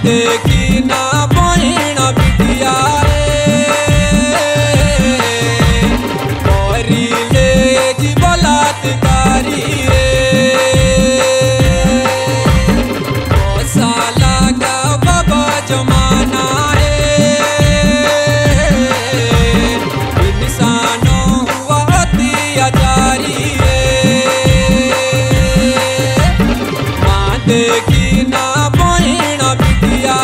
देखी ना बहिण बिटिया ले जी बलात्कारी साला का बाबा जमाना इंसानों हुआ अत्याचारी माँ देखी ना बहिण बिटिया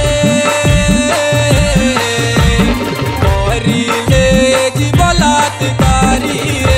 ले जी बलात्कारी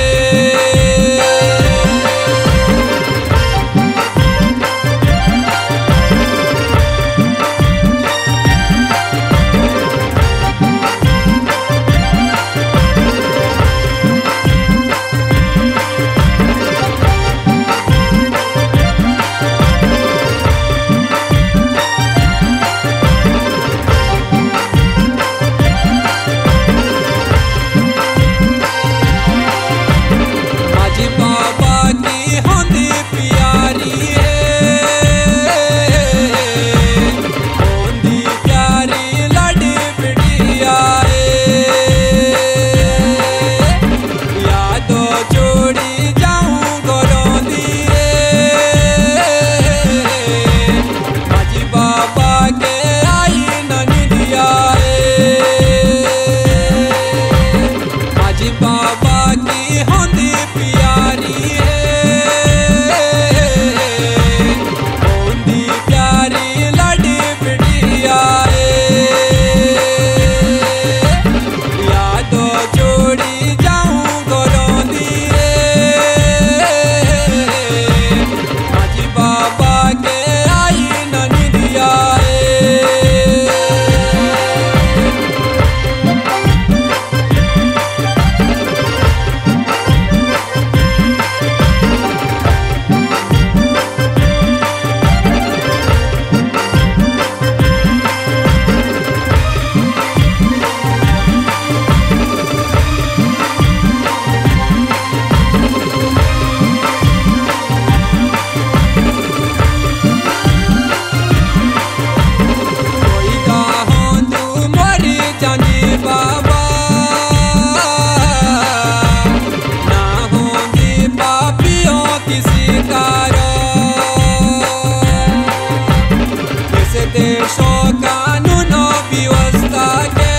देशों कानून व्यवस्था के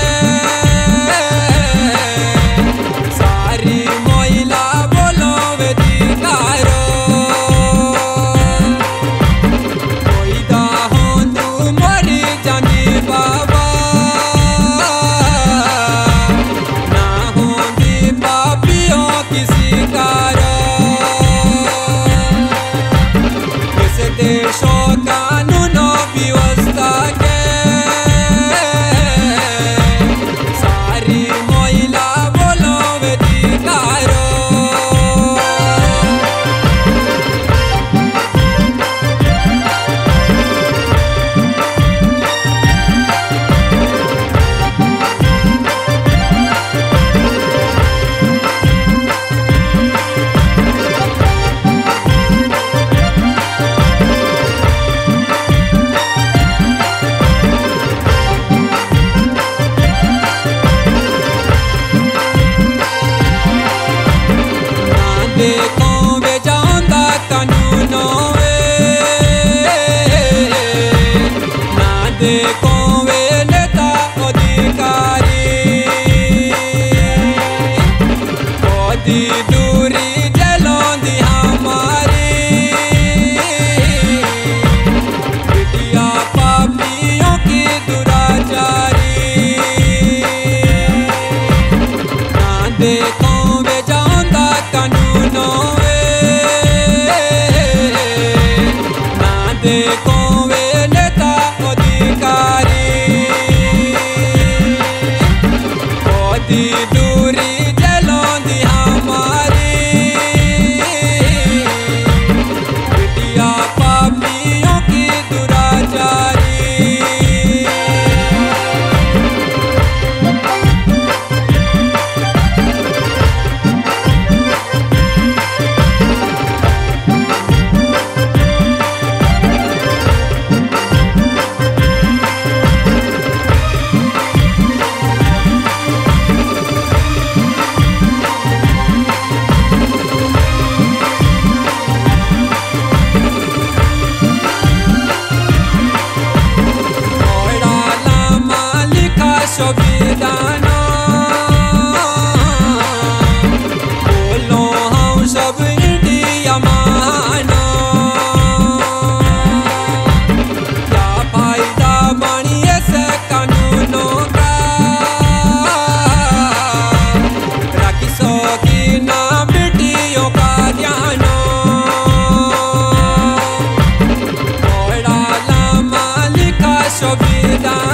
सारी महिला बोलो अधिकारो कोई दाहो तू मरी जानी बाबा ना होंगी पापियों की शिकारो इस देशों कानून व्यवस्था के सारी महिला बोलो अधिकारो देखो वे जानदा कानूनों ना देखो वे नेता अधिकारी कोदी दूरी जेलों दी हमारी बिटिया पापियों की दुराचारी ना देखो वे जानदा कानूनों ना देखो वे नेता अधिकारी संविधान बोलो हम सब इंडिया मानो क्या फायदा बनिए से कानूनों का राखी सोगी ना बेटियों का ध्यान बड़ा लम्बा लिखा संविधान